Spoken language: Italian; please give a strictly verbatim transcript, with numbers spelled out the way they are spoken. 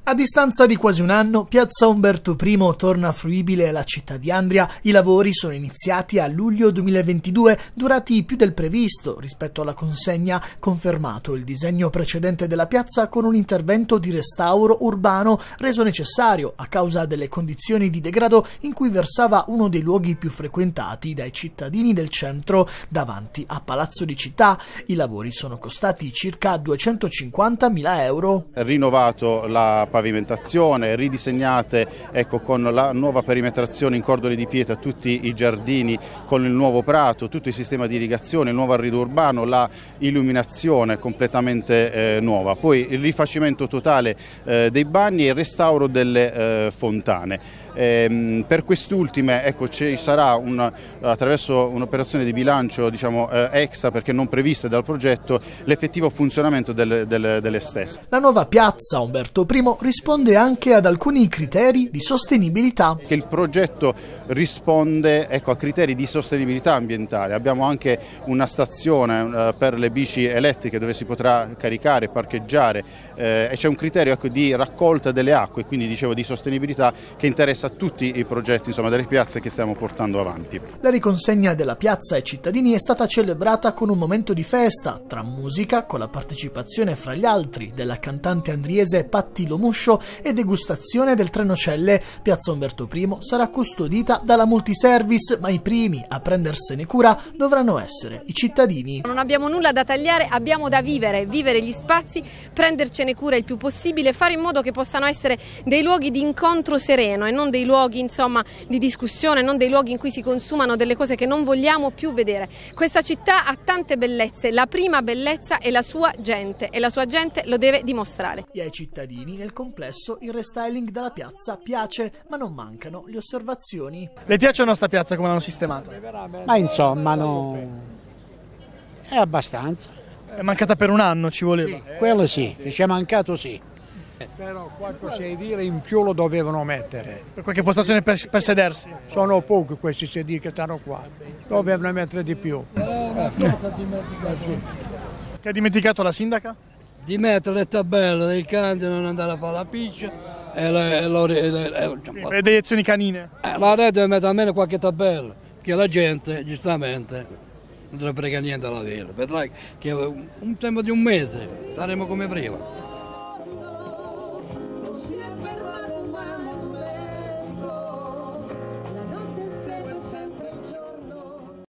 A distanza di quasi un anno, Piazza Umberto I torna fruibile alla città di Andria. I lavori sono iniziati a luglio duemilaventidue, durati più del previsto rispetto alla consegna, confermato il disegno precedente della piazza con un intervento di restauro urbano reso necessario a causa delle condizioni di degrado in cui versava uno dei luoghi più frequentati dai cittadini del centro davanti a Palazzo di Città. I lavori sono costati circa duecentocinquantamila euro. Rinnovato la pavimentazione, ridisegnate ecco, con la nuova perimetrazione in cordoli di pietra tutti i giardini, con il nuovo prato, tutto il sistema di irrigazione, il nuovo arredo urbano, la illuminazione completamente eh, nuova, poi il rifacimento totale eh, dei bagni e il restauro delle eh, fontane. Eh, per quest'ultime ecco, ci sarà un, attraverso un'operazione di bilancio diciamo, eh, extra perché non prevista dal progetto l'effettivo funzionamento delle, delle, delle stesse. La nuova piazza Umberto I risponde anche ad alcuni criteri di sostenibilità. Che il progetto risponde ecco, a criteri di sostenibilità ambientale. Abbiamo anche una stazione eh, per le bici elettriche dove si potrà caricare, parcheggiare eh, e c'è un criterio ecco, di raccolta delle acque, quindi dicevo di sostenibilità che interessa a tutti i progetti insomma, delle piazze che stiamo portando avanti. La riconsegna della piazza ai cittadini è stata celebrata con un momento di festa tra musica, con la partecipazione fra gli altri della cantante andriese Patti Lomuscio, e degustazione del Trenocelle. Piazza Umberto I sarà custodita dalla Multiservice, ma i primi a prendersene cura dovranno essere i cittadini. Non abbiamo nulla da tagliare, abbiamo da vivere, vivere gli spazi, prendercene cura il più possibile, fare in modo che possano essere dei luoghi di incontro sereno e non dei luoghi insomma, di discussione, non dei luoghi in cui si consumano delle cose che non vogliamo più vedere. Questa città ha tante bellezze, la prima bellezza è la sua gente e la sua gente lo deve dimostrare. E ai cittadini nel complesso il restyling della piazza piace, ma non mancano le osservazioni. Le piace la nostra piazza come l'hanno sistemata? Ma insomma no, è abbastanza. È mancata per un anno, ci voleva. Sì, quello sì, che ci è mancato sì. Però qualcosa sedili in più lo dovevano mettere. Per qualche postazione per, per sedersi? Sono pochi questi sedili che stanno qua, dovevano mettere di più. Che ha dimenticato la sindaca? Di mettere le tabelle del cane, non andare a fare la piscia e le, e le, e le, e le, le deiezioni canine. Eh, la rete deve mettere almeno qualche tabella, che la gente giustamente non te ne frega niente alla villa. Vedrai che un tempo di un mese saremo come prima.